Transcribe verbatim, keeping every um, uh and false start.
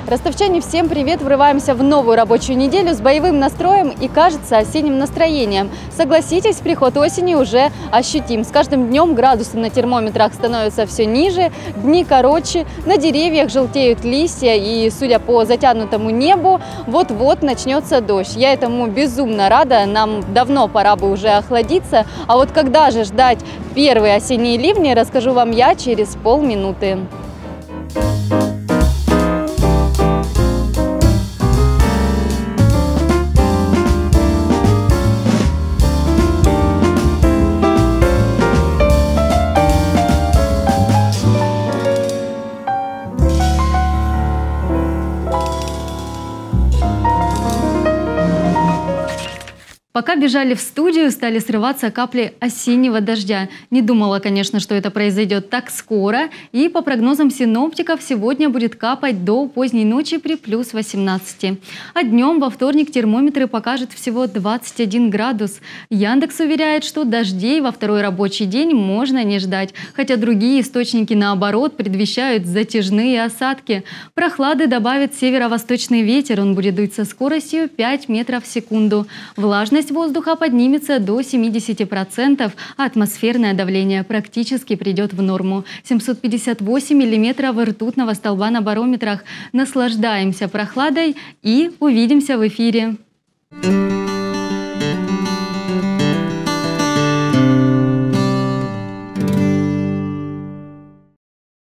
Ростовчане, всем привет! Врываемся в новую рабочую неделю с боевым настроем и, кажется, осенним настроением. Согласитесь, приход осени уже ощутим. С каждым днем градусы на термометрах становятся все ниже, дни короче, на деревьях желтеют листья и, судя по затянутому небу, вот-вот начнется дождь. Я этому безумно рада, нам давно пора бы уже охладиться. А вот когда же ждать первые осенние ливни, расскажу вам я через полминуты. Пока бежали в студию, стали срываться капли осеннего дождя. Не думала, конечно, что это произойдет так скоро. И по прогнозам синоптиков, сегодня будет капать до поздней ночи при плюс восемнадцати. А днем во вторник термометры покажут всего двадцать один градус. Яндекс уверяет, что дождей во второй рабочий день можно не ждать. Хотя другие источники, наоборот, предвещают затяжные осадки. Прохлады добавит северо-восточный ветер. Он будет дуть со скоростью пять метров в секунду. Влажность воздуха поднимется до семидесяти процентов, а атмосферное давление практически придет в норму. семьсот пятьдесят восемь миллиметров ртутного столба на барометрах. Наслаждаемся прохладой и увидимся в эфире.